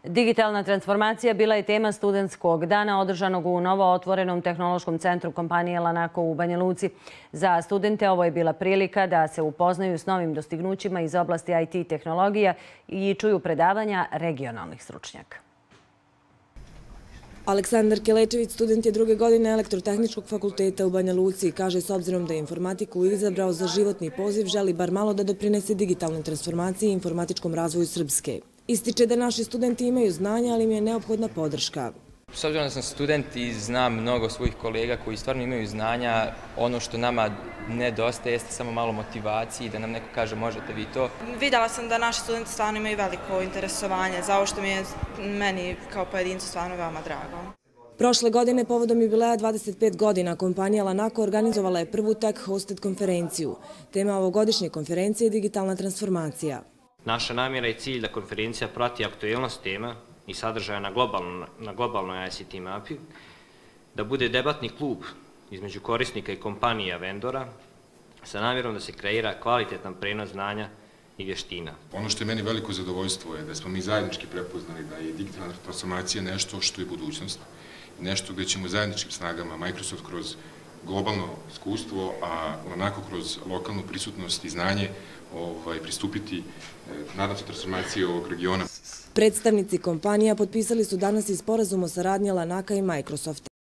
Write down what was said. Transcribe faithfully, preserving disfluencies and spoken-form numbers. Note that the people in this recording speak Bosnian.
Digitalna transformacija bila je tema studentskog dana održanog u novo otvorenom tehnološkom centru kompanije Lanako u Banja Luci. Za studente ovo je bila prilika da se upoznaju s novim dostignućima iz oblasti I T tehnologija i čuju predavanja regionalnih stručnjaka. Aleksandar Kelečević, student je druge godine Elektrotehničkog fakulteta u Banja Luci, kaže s obzirom da je informatiku izabrao za životni poziv, želi bar malo da doprinese digitalnoj transformaciji i informatičkom razvoju Srpske. Ističe da naši studenti imaju znanja, ali im je neophodna podrška. S obzirom da sam student i znam mnogo svojih kolega koji stvarno imaju znanja, ono što nama nedostaje jeste samo malo motivacije i da nam neko kaže možete vi to. Vidjela sam da naši studenti stvarno imaju veliko interesovanje, za ovo što mi je meni kao pojedincu stvarno veoma drago. Prošle godine, povodom jubileja dvadeset pet godina, kompanija Lanako organizovala je prvu Tech Hosted konferenciju. Tema ovogodišnje konferencije je digitalna transformacija. Naša namjera je cilj da konferencija prati aktuelnost tema i sadržaja na, globalno, na globalnoj I C T mapi, da bude debatni klub između korisnika i kompanija vendora sa namjerom da se kreira kvalitetan prenos znanja i vještina. Ono što je meni veliko zadovoljstvo je da smo mi zajednički prepoznali da je digitalna transformacija nešto što je budućnost, nešto gdje ćemo zajedničkim snagama Microsoft kroz globalno iskustvo, a onako kroz lokalnu prisutnost i znanje ovaj, pristupiti, nadam se, transformaciji ovog regiona. Predstavnici kompanija potpisali su danas i sporazum o saradnji Lanaka i Microsofta.